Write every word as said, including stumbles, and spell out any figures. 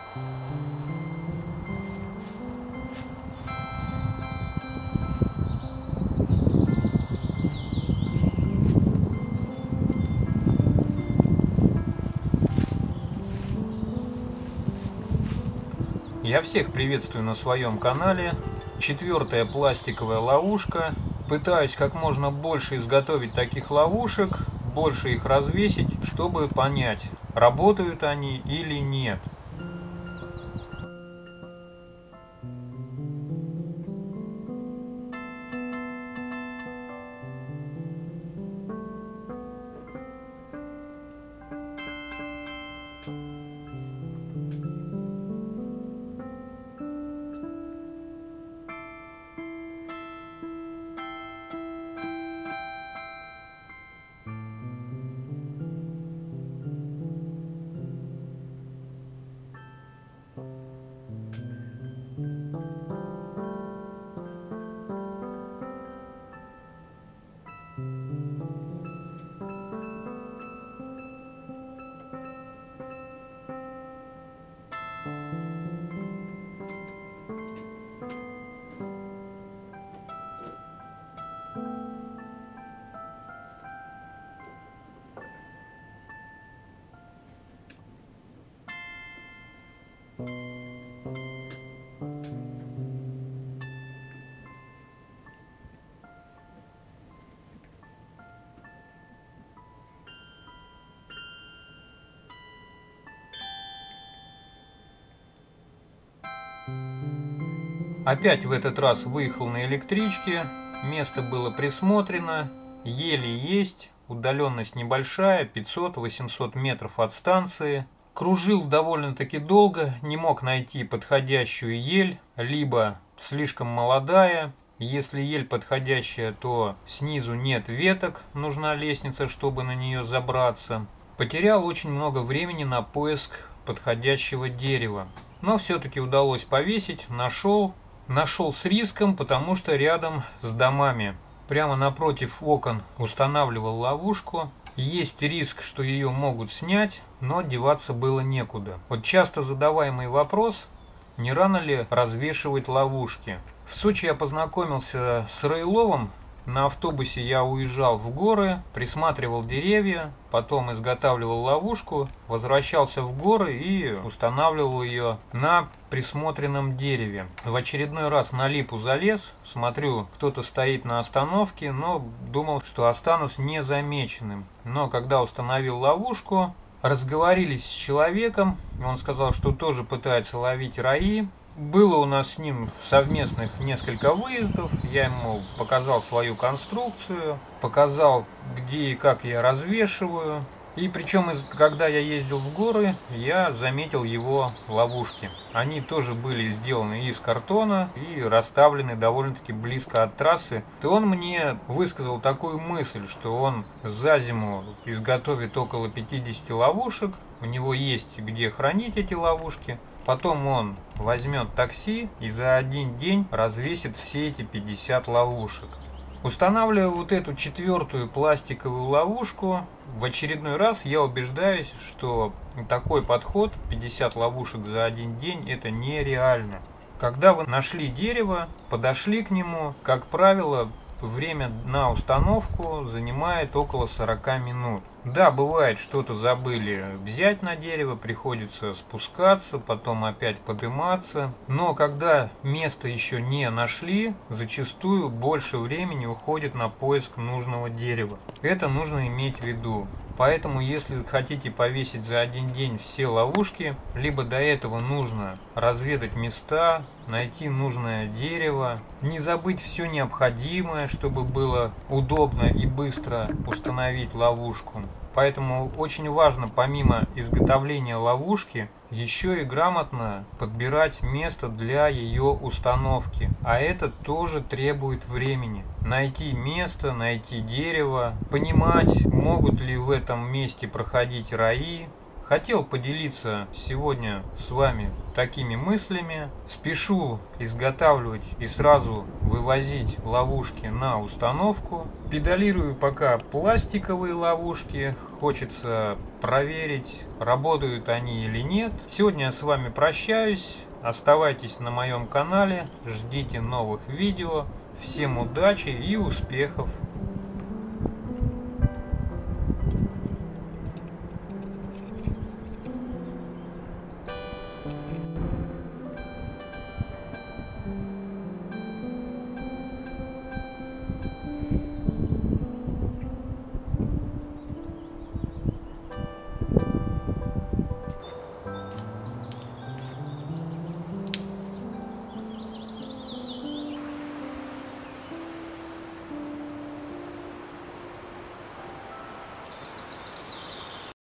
Я всех приветствую на своем канале. Четвертая пластиковая ловушка. Пытаюсь как можно больше изготовить таких ловушек, больше их развесить, чтобы понять, работают они или нет. Опять в этот раз выехал на электричке, место было присмотрено, ели есть, удаленность небольшая, пятьсот-восемьсот метров от станции. Кружил довольно-таки долго, не мог найти подходящую ель, либо слишком молодая. Если ель подходящая, то снизу нет веток, нужна лестница, чтобы на нее забраться. Потерял очень много времени на поиск подходящего дерева, но все-таки удалось повесить, нашел. Нашел с риском, потому что рядом с домами, прямо напротив окон, устанавливал ловушку. Есть риск, что ее могут снять, но деваться было некуда. Вот часто задаваемый вопрос, не рано ли развешивать ловушки. В Сочи я познакомился с Раиловым. На автобусе я уезжал в горы, присматривал деревья, потом изготавливал ловушку, возвращался в горы и устанавливал ее на присмотренном дереве. В очередной раз на липу залез, смотрю, кто-то стоит на остановке, но думал, что останусь незамеченным. Но когда установил ловушку, разговорились с человеком, он сказал, что тоже пытается ловить раи. Было у нас с ним совместных несколько выездов, я ему показал свою конструкцию, показал, где и как я развешиваю. И причем, когда я ездил в горы, я заметил его ловушки. Они тоже были сделаны из картона и расставлены довольно-таки близко от трассы. И он мне высказал такую мысль, что он за зиму изготовит около пятидесяти ловушек, у него есть где хранить эти ловушки. Потом он возьмет такси и за один день развесит все эти пятьдесят ловушек. Устанавливая вот эту четвертую пластиковую ловушку, в очередной раз я убеждаюсь, что такой подход, пятьдесят ловушек за один день, это нереально. Когда вы нашли дерево, подошли к нему, как правило, время на установку занимает около сорока минут. Да, бывает, что-то забыли взять на дерево, приходится спускаться, потом опять подниматься. Но когда место еще не нашли, зачастую больше времени уходит на поиск нужного дерева. Это нужно иметь в виду. Поэтому, если хотите повесить за один день все ловушки, либо до этого нужно разведать места, найти нужное дерево, не забыть все необходимое, чтобы было удобно и быстро установить ловушку. Поэтому очень важно, помимо изготовления ловушки, еще и грамотно подбирать место для ее установки. А это тоже требует времени. Найти место, найти дерево, понимать, могут ли в этом месте проходить раи. Хотел поделиться сегодня с вами такими мыслями. Спешу изготавливать и сразу вывозить ловушки на установку. Педалирую пока пластиковые ловушки. Хочется проверить, работают они или нет. Сегодня я с вами прощаюсь. Оставайтесь на моем канале, ждите новых видео. Всем удачи и успехов!